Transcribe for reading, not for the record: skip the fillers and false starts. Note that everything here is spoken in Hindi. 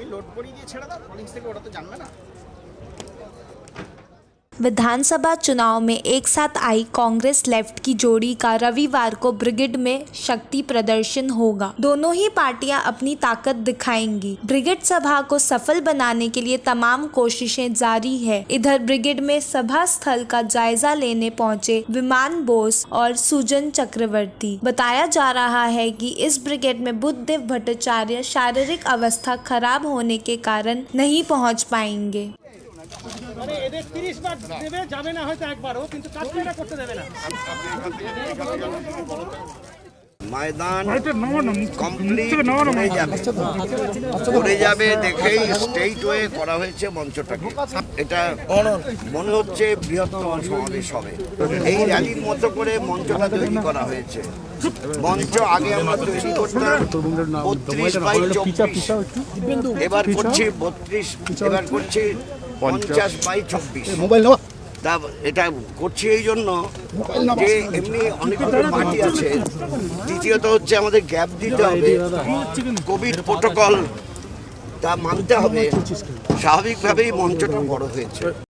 তুমি লোড করিয়ে দিয়ে ছেড়ে দাও, কলিংস থেকে ওটা তো জানবে না। विधानसभा चुनाव में एक साथ आई कांग्रेस लेफ्ट की जोड़ी का रविवार को ब्रिगेड में शक्ति प्रदर्शन होगा। दोनों ही पार्टियां अपनी ताकत दिखाएंगी। ब्रिगेड सभा को सफल बनाने के लिए तमाम कोशिशें जारी है। इधर ब्रिगेड में सभा स्थल का जायजा लेने पहुंचे विमान बोस और सुजन चक्रवर्ती। बताया जा रहा है कि इस ब्रिगेड में बुद्धदेव भट्टाचार्य शारीरिक अवस्था खराब होने के कारण नहीं पहुंच पाएंगे। मैदान कमप्लीट পড়ে যাবে দেখেই স্টেট ওয়ে করা হয়েছে মঞ্চটাকে। এটা মনে হচ্ছে বৃহত্তম সমাবেশ হবে। এই র্যালির মতো করে মঞ্চটা তৈরি করা হয়েছে। মঞ্চ আগে আমরা তৈরি করতাম 32/24, এবার করছি 32, এবার করছি 50/24। মোবাইল তা এটা করছি এই জন্য যে এমনি অনেকগুলো পার্টি আছে। দ্বিতীয়ত হচ্ছে আমাদের গ্যাপ দিতে হবে, কোভিড প্রোটোকল তা মানতে হবে। স্বাভাবিকভাবেই মঞ্চটা বড় হয়েছে।